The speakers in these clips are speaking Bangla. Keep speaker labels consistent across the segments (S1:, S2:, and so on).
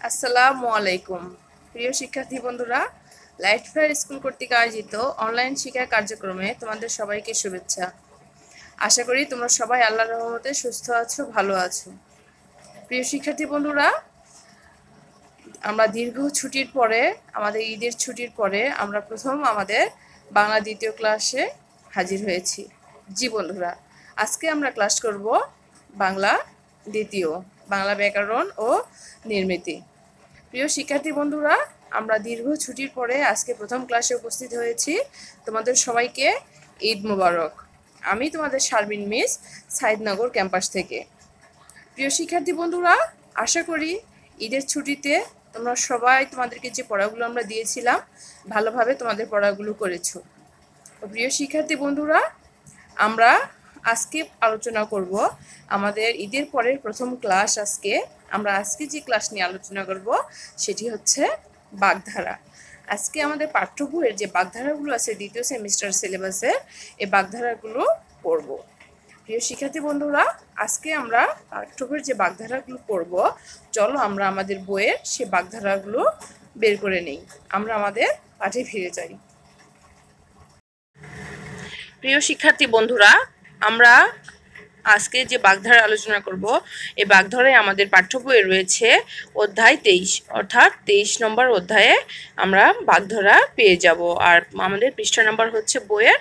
S1: আসসালামু আলাইকুম প্রিয় শিক্ষার্থী বন্ধুরা, লাইট ফেয়ার স্কুল কর্তৃক আয়োজিত অনলাইন শিক্ষা কার্যক্রমে তোমাদের সবাইকে শুভেচ্ছা। আশা করি তোমরা সবাই আল্লাহর রহমতে সুস্থ আছো, ভালো আছো। প্রিয় শিক্ষার্থী বন্ধুরা, আমরা দীর্ঘ ছুটির পরে, আমাদের ঈদের ছুটির পরে আমরা প্রথম আমাদের বাংলা দ্বিতীয় ক্লাসে হাজির হয়েছি। জি বন্ধুরা, আজকে আমরা ক্লাস করব বাংলা দ্বিতীয়, বাংলা ব্যাকরণ ও নির্মিতি। প্রিয় শিক্ষার্থী বন্ধুরা, আমরা দীর্ঘ ছুটির পরে আজকে প্রথম ক্লাসে উপস্থিত হয়েছি। তোমাদের সবাইকে ঈদ মোবারক। আমি তোমাদের শারমিন মিস, সাইদনগর ক্যাম্পাস থেকে। প্রিয় শিক্ষার্থী বন্ধুরা, আশা করি ঈদের ছুটিতে তোমরা সবাই তোমাদেরকে যে পড়াগুলো আমরা দিয়েছিলাম ভালোভাবে তোমাদের পড়াগুলো করেছো। প্রিয় শিক্ষার্থী বন্ধুরা, আমরা আজকে আলোচনা করব আমাদের ঈদের পরের প্রথম ক্লাস। আমরা যে ক্লাস নিয়ে আলোচনা করব সেটি হচ্ছে বাগধারা। আজকে আমাদের পাঠ্য বইয়ের যে বাগধারাগুলো আছে দ্বিতীয় সেমিস্টার সিলেবাসে, এই বাগধারাগুলো পড়ব। প্রিয় শিক্ষার্থী বন্ধুরা, আজকে আমরা পাঠ্য বইয়ের যে বাগধারাগুলো পড়ব, চলো আমরা আমাদের বইয়ের সে বাগধারাগুলো বের করে নেই। আমরা আমাদের পাঠে ফিরে যাই। প্রিয় শিক্ষার্থী বন্ধুরা, আমরা আজকে যে বাগধারা আলোচনা করব, এই বাগধারায় আমাদের পাঠ্য বইয়ে রয়েছে অধ্যায় 23, অর্থাৎ 23 নম্বর অধ্যায়ে আমরা বাগধারা পেয়ে যাব। আর আমাদের পৃষ্ঠা নাম্বার হচ্ছে বইয়ের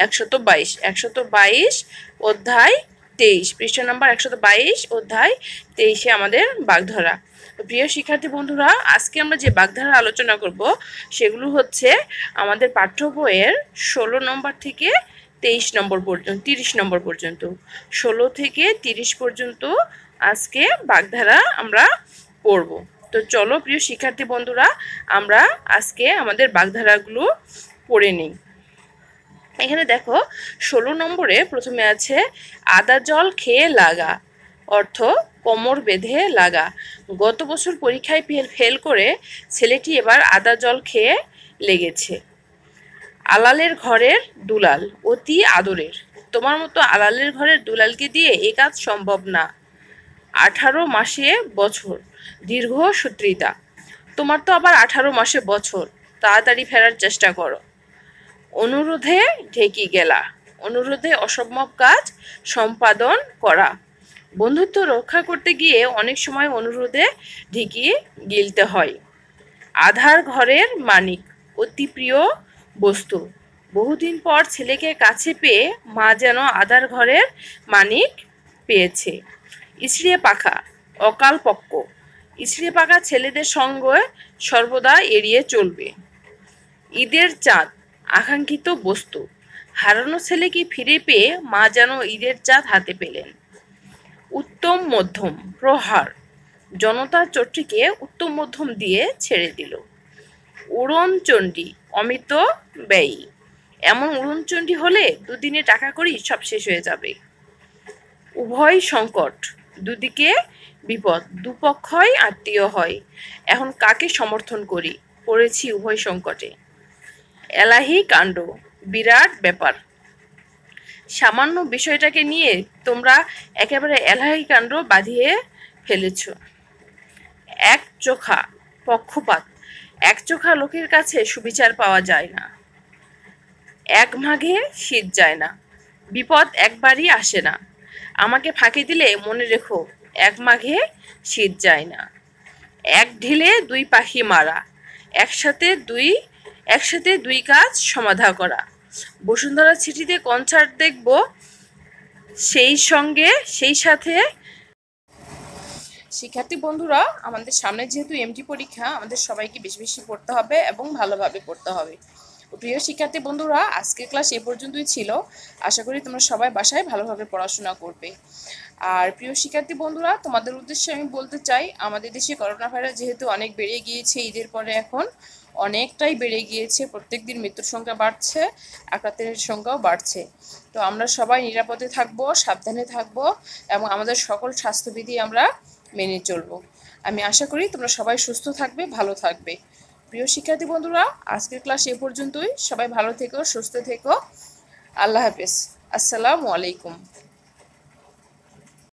S1: 122 অধ্যায় 23, পৃষ্ঠা নাম্বার 122 অধ্যায় 23-এ আমাদের বাগধারা। প্রিয় শিক্ষার্থী বন্ধুরা, আজকে আমরা যে বাগধারা আলোচনা করব সেগুলো হচ্ছে আমাদের পাঠ্য বইয়ের 16 নম্বর থেকে 23 নম্বর পর্যন্ত, 30 নম্বর পর্যন্ত, 16 থেকে 30 পর্যন্ত আজকে বাগধারা আমরা পড়ব। তো চলো প্রিয় শিক্ষার্থী বন্ধুরা, আমরা আজকে আমাদের বাগধারাগুলো পড়ে নিই। এখানে দেখো 16 নম্বরে প্রথমে আছে আদা জল খেয়ে লাগা, অর্থ কোমর বেঁধে লাগা। গত বছর পরীক্ষায় ফেল করে ছেলেটি এবার আদা জল খেয়ে লেগেছে। আলালের ঘরের দুলাল অতি আদরের, তোমার মতো আলালের ঘরের দুলালকে দিয়ে এ কাজ সম্ভব না। 18 মাসে বছর দীর্ঘ সূত্রিতা, তোমার তো আবার 18 মাসে বছর, তাড়াতাড়ি ফেরার চেষ্টা করো। অনুরোধে ঢেকি গেলা, অনুরোধে অসম্ভব কাজ সম্পাদন করা। বন্ধুত্ব রক্ষা করতে গিয়ে অনেক সময় অনুরোধে ঢেকি গিলতে হয়। আধার ঘরের মানিক অতি প্রিয় বস্তু, বহুদিন পর ছেলেকে কাছে পেয়ে মা যেন আধার ঘরের মানিক পেয়েছে। ইছড়ে পাখা অকাল পক্ক, ইছড়ে পাখা ছেলেদের সঙ্গে সর্বদা এড়িয়ে চলবে। ঈদের চাঁদ আকাঙ্ক্ষিত বস্তু, হারানো ছেলেকে ফিরে পেয়ে মা যেন ঈদের চাঁদ হাতে পেলেন। উত্তম মধ্যম প্রহার, জনতার চট্টিকে উত্তম মধ্যম দিয়ে ছেড়ে দিল। উড়নচণ্ডী অমিত ব্যয়ী, এমন উড়নচণ্ডী হলে দুদিনে টাকা করি সব শেষ হয়ে যাবে। উভয় সংকট, দুদিকে বিপদ, দুপক্ষই আত্মীয় হয়, এখন কাকে সমর্থন করি, পড়েছি উভয় সংকটে। এলাহি কাণ্ড বিরাট ব্যাপার, সামান্য বিষয়টাকে নিয়ে তোমরা একেবারে এলাহি কাণ্ড বাঁধিয়ে ফেলেছ। এক চোখা পক্ষপাত, এক চোখা লোকের কাছে সুবিচার পাওয়া যায় না। এক মাঘে শীত যায় না, বিপদ একবারই আসে না, আমাকে ফাঁকি দিলে মনে রেখো এক মাঘে শীত যায় না। এক ঢিলে দুই পাখি মারা, একসাথে দুই কাজ সমাধা করা। বসুন্ধরা সিটিতে কনসার্ট দেখব, সেই সাথে শিক্ষার্থী বন্ধুরা, আমাদের সামনে যেহেতু এমটি পরীক্ষা, আমাদের সবাইকে বেশি বেশি পড়তে হবে এবং ভালোভাবে পড়তে হবে। প্রিয় শিক্ষার্থী বন্ধুরা, আজকের ক্লাস এ পর্যন্তই ছিল। আশা করি তোমরা সবাই বাসায় ভালোভাবে পড়াশোনা করবে। আর প্রিয় শিক্ষার্থী বন্ধুরা, তোমাদের উদ্দেশ্যে আমি বলতে চাই, আমাদের দেশে করোনা ভাইরাস যেহেতু অনেক বেড়ে গিয়েছে, ঈদের পরে এখন অনেকটাই বেড়ে গিয়েছে, প্রত্যেক দিন মৃত্যুর সংখ্যা বাড়ছে, আক্রান্তের সংখ্যাও বাড়ছে। তো আমরা সবাই নিরাপদে থাকবো, সাবধানে থাকবো এবং আমাদের সকল স্বাস্থ্যবিধি আমরা মেনে চলবো। আমি আশা করি তোমরা সবাই সুস্থ থাকবে, ভালো থাকবে। প্রিয় শিক্ষার্থী বন্ধুরা, আজকের ক্লাস এ পর্যন্তই। সবাই ভালো থেকো, সুস্থ থেকো। আল্লাহ হাফেজ। আসসালামু আলাইকুম।